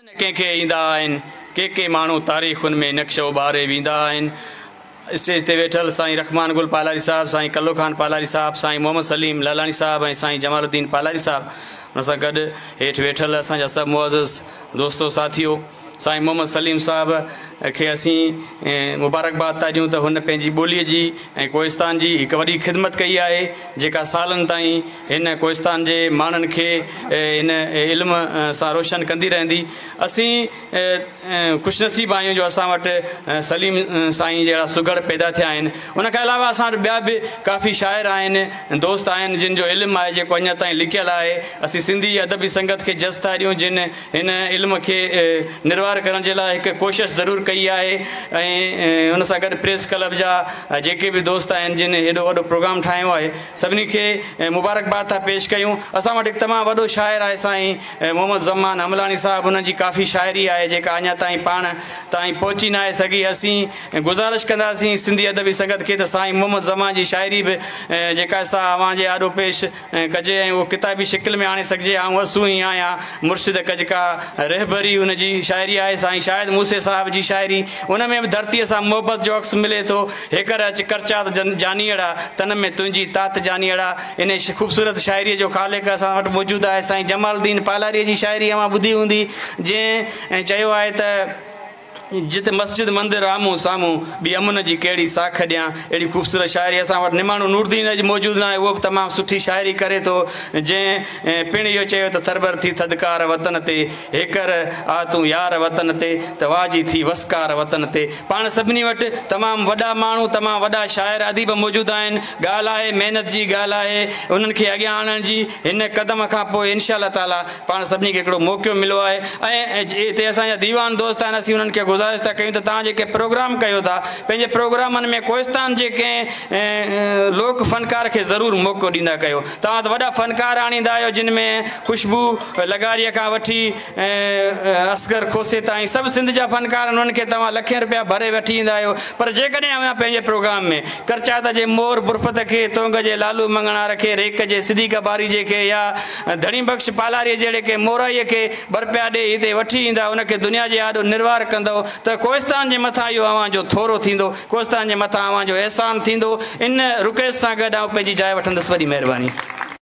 कंहिंखे ईंदा आहिनि के माण्हू तारीख़ुनि में नक्शो उभारे वेंदा आहिनि। स्टेज ते वेठल साईं रखमान गुल पालारी साहब, साईं कल्लो खान पालारी साहब, साईं मोहम्मद सलीम लालानी साहब ऐं साईं जमालुद्दीन पालारी साहब, हुन सां गॾु हेठि वेठल असांजा सभु मुअज़्ज़िज़ दोस्तो साथियो, साईं मोहम्मद सलीम साहब खे असीं मुबारकबाद था ॾियूं त हुन पंहिंजी ॿोलीअ जी ऐं कोहिस्तान जी हिकु वॾी ख़िदमत कई आहे, जेका सालनि ताईं हिन कोहिस्तान जे माण्हुनि खे हिन इल्म सां रोशन कंदी रहंदी। असीं ख़ुशनसीब आहियूं जो असां वटि सलीम साईं जहिड़ा सुघड़ पैदा थिया आहिनि। उनखां अलावा असां वटि ॿिया बि काफ़ी शाइर आहिनि, दोस्त आहिनि जिन जो इल्मु आहे जेको अञा ताईं लिकियलु आहे। असीं सिंधी अदबी संगत खे जज़ था ॾियूं जिन हिन इल्म खे निर्वार करण जे लाइ हिकु कोशिशि ज़रूरु कई आहे ऐं हुन सां गॾु प्रेस क्लब जा जेके बि दोस्त आहिनि जिन हेॾो वॾो प्रोग्राम ठाहियो आहे, सभिनी खे मुबारकबाद था पेश कयूं। असां वटि हिकु तमामु वॾो शाइर आहे साईं मोहम्मद ज़मान हमलानी साहब, हुननि जी काफ़ी शाइरी आहे जेका अञा ताईं पाण ताईं पहुची न आहे सघी। असीं गुज़ारिश कंदासीं सिंधी अदबी संगत खे त साईं मोहम्मद ज़मान जी शाइरी बि जेका सा अवां जे आॾो पेश कजे ऐं उहो किताबी शिकिल में आणे सघिजे। ऐं असू ई आहियां मुर्शिद कजका रहबरी हुनजी शाइरी आहे। साईं शाहिद मूसे साहब जी शाइरी, उन में बि धरतीअ सां मोहबत जो अक्स मिले थो। हेकर अच करचात जानीअड़ा तन में तुंहिंजी तात जानीअड़ा, इन ख़ूबसूरत शाइरीअ जो ख़ालिक़ असां वटि मौजूदु आहे। साईं जमालुद्दीन पालारीअ जी शाइरी अवां ॿुधी हूंदी, जंहिं चयो आहे त जिते मस्जिद मंदिर आम्हूं साम्हूं ॿी अमन जी कहिड़ी साख ॾियां, अहिड़ी ख़ूबसूरत शाइरी असां वटि निमाणो नूरदीन अॼु मौजूदु न आहे, उहो बि तमामु सुठी शाइरी करे थो। जंहिं पिण इहो चयो त थरबर थी थदकार वतन ते, हेकर आ तूं यार वतन ते, त वाजी थी वसकार वतन ते। पाण सभिनी वटि तमामु वॾा माण्हू, तमामु वॾा शाइर अदीब मौजूदु आहिनि। ॻाल्हि आहे महिनत जी, ॻाल्हि आहे उन्हनि खे अॻियां आणण जी। हिन क़दम खां पोइ इनशा अल्लाह ताला पाण सभिनी खे हिकिड़ो मौक़ो मिलियो आहे ऐं हिते असांजा दीवान दोस्त आहिनि। असीं उन्हनि खे गुज़ारिश था कयूं त तव्हां जेके प्रोग्राम कयो था, पंहिंजे प्रोग्रामनि में कोहिस्तान जे कंहिं लोक फ़नकार खे ज़रूरु मौक़ो ॾींदा कयो। तव्हां त वॾा फ़नकार आणींदा आहियो जिन में ख़ुशबू लगारीअ खां वठी असगर खोसे ताईं सभु सिंध जा फ़नकार आहिनि, उन्हनि खे तव्हां लखें रुपया भरे वठी ईंदा आहियो। पर जेकॾहिं अञा पंहिंजे प्रोग्राम में करचात जे मोर बुरफ़त खे, तोंग जे लालू मंगणा रखे, रेक जे सिद्दीक़ बारी जे खे या धणी बख़्श पालारीअ जहिड़े के मोराईअ खे बरपिया ॾे हिते वठी ईंदा, उनखे दुनिया जे आॾो निर्वार कंदो त कोहिस्तान जे मथां इहो अवां जो थोरो थींदो, कोहिस्तान जे मथां अवां जो अहसान थींदो। इन रुकेश सां गॾु पंहिंजी जाइ वठंदुसि। वॾी महिरबानी।